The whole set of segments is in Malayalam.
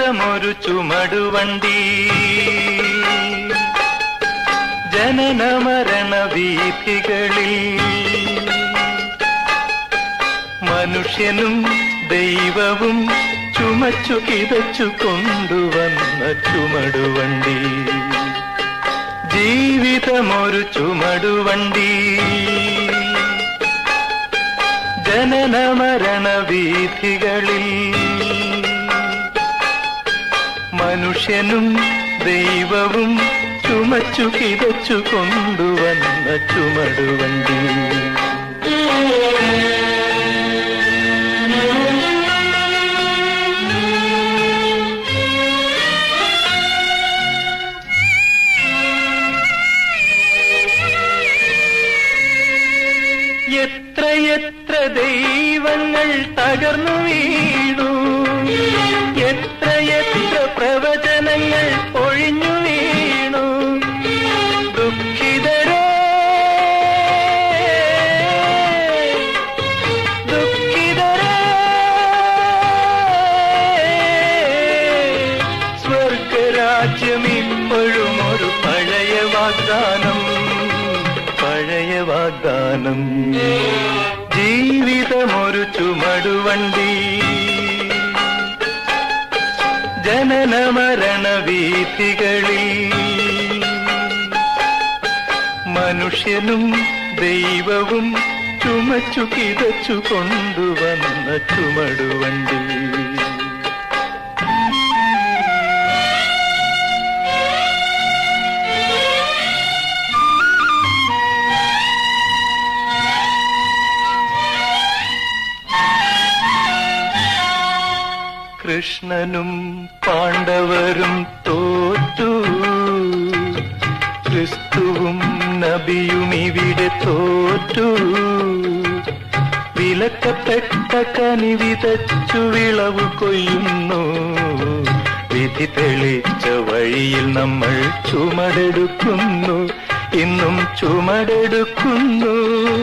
ജീവിതമൊരു ചുമടുവണ്ടി, ജനന മരണ വീഥികളിൽ മനുഷ്യനും ദൈവവും ചുമച്ചു കിതച്ചു കൊണ്ടുവന്ന ചുമടുവണ്ടി. ജീവിതമൊരു ചുമടുവണ്ടി, ജനന മരണ വീഥികളിൽ മനുഷ്യനും ദൈവവും ചുമച്ചു കിതച്ചു കൊണ്ടുവന്ന ചുമടുവണ്ടി. എത്രയെത്ര ദൈവങ്ങൾ തകർന്നു വീണു, എത്രയെത്ര പ്രവചനങ്ങൾ ഒഴിഞ്ഞു വീണു. ദുഃഖിതരേ ദുഃഖിതരേ, സ്വർഗരാജ്യം ഇപ്പോഴും ഒരു പഴയ വാഗ്ദാനം, പഴയ വാഗ്ദാനം. ജീവിതമൊരു ചുമടുവണ്ടി, ജനന മരണ വീഥികളിൽ മനുഷ്യനും ദൈവവും ചുമച്ചു കിതച്ചു കൊണ്ടുവന്ന ചുമടുവണ്ടി. കൃഷ്ണനും പാണ്ഡവരും തോറ്റു, ക്രിസ്തുവും നബിയും ഇവിടെ തോറ്റു. വിലക്കപ്പെട്ട കനി വിതച്ചു വിളവ് കൊയ്യുന്നു, വിധി തെളിച്ച വഴിയിൽ നമ്മൾ ചുമടെടുക്കുന്നു, ഇന്നും ചുമടെടുക്കുന്നു.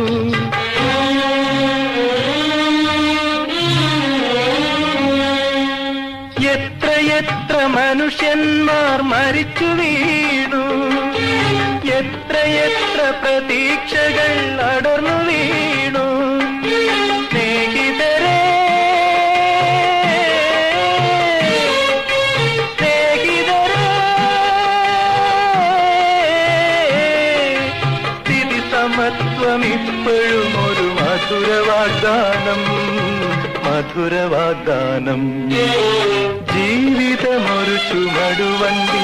എത്രയെത്ര മനുഷ്യന്മാർ മരിച്ചു വീണു, എത്രയെത്ര പ്രതീക്ഷകൾ അടർന്നു വീണു. സ്നേഹിതരേ സ്നേഹിതരേ, സ്ഥിതി സമത്വം ഇപ്പോഴും ഒരു മധുര വാഗ്ദാനം, മധുര വാഗ്ദാനം. ജീവിതമൊരു ചുമടുവണ്ടി,